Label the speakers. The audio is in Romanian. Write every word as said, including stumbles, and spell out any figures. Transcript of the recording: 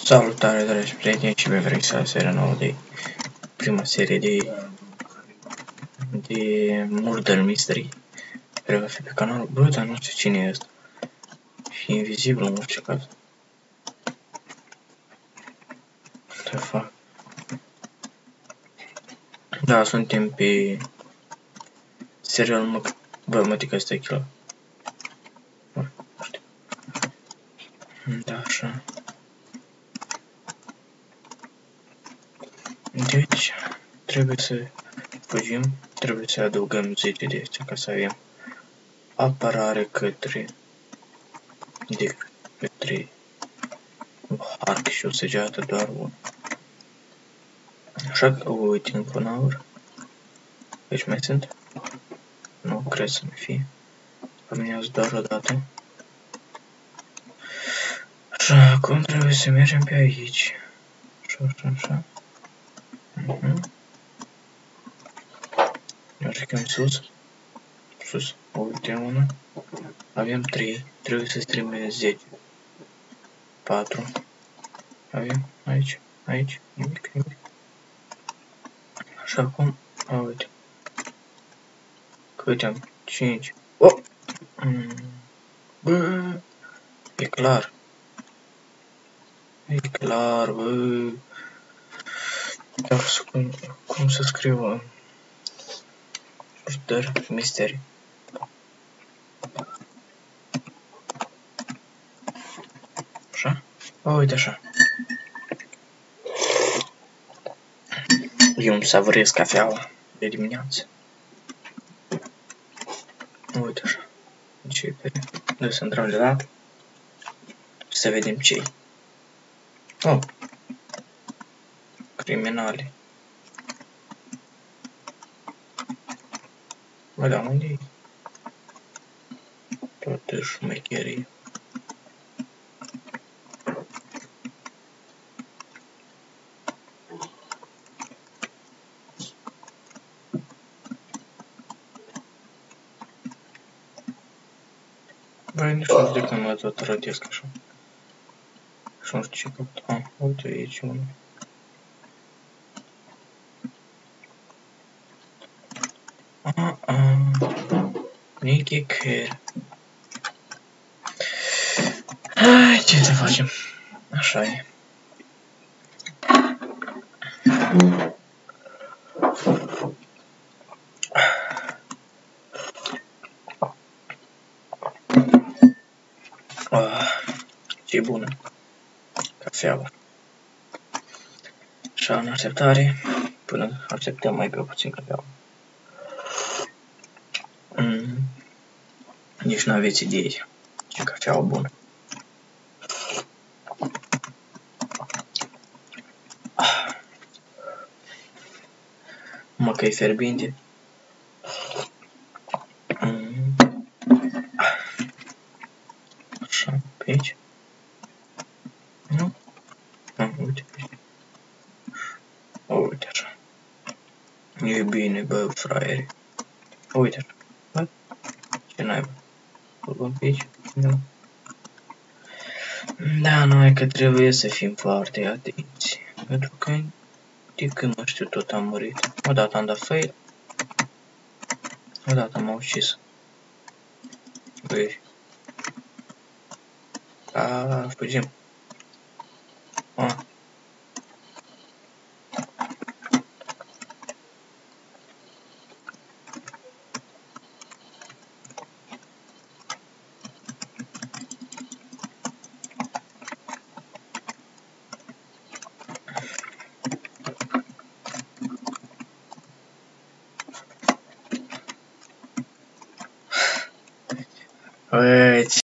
Speaker 1: Salutare, dragi prieteni, și pe vrei să seria nouă de prima serie de de Murder Mystery care va fi pe canal. Bă, dar nu știu cine e ăsta. Și invizibil în orice caz. What the fuck? Da, suntem pe serial mă... Bă, mă tic, ăsta e kill. Da, așa. Deci, trebuie să fugim, trebuie să adăugăm zece de astea ca să avem apărare către de către un arc și o săgeată, doar un. Așa că o uităm până ori. Aici mai sunt? Nu, cred să nu fie. Spăminează doar o dată. Așa, acum trebuie să mergem pe aici. Așa, așa, așa. Uh-huh. Mergem sus. Sus. Uite una. Avem trei. Trebuie să strâmbem zece. patru. Avem aici. Aici. Nimic, nimic. Așa acum. A, uite. Câte am? cinci. Oh! Mm. Bă! E clar. E clar, bă. Dar cum, cum să scriu? Murder Mystery. Așa? O, uite așa. Eu îmi savurez cafeaua de dimineață. Uite așa. Începere. Noi să intrăm de la să vedem ce-i. Oh! Criminale. Bă, da, unde-i? Toată șmecherie. Bă, nici nu știu de când mă tot rădesc așa. Și nu știu ce capt. Ah, uite aici unul. Ah, ah. Nicky Care. Hai, ce să facem? Așa e. Ah, ce bună cafeaua. Așa, în așteptare, până așteptăm mai pe puțin cafeaua. Mm. Nici nu aveți idee ce cafeaua bună. Ah. Mă că e fierbinte. Mm. Așa, pe aici. Nu? Ah, uite pe aici. Uite așa. E bine, bă, fraiere. Uite așa. Bă, ce naiba. Îl luăm pe aici? Nu. Da, noi că trebuie să fim foarte atenți. Pentru că de când mă știu tot am murit. Odată am dat fail. Odată m-au ucis. Băi. Aaa, fugim. Ah. Uite.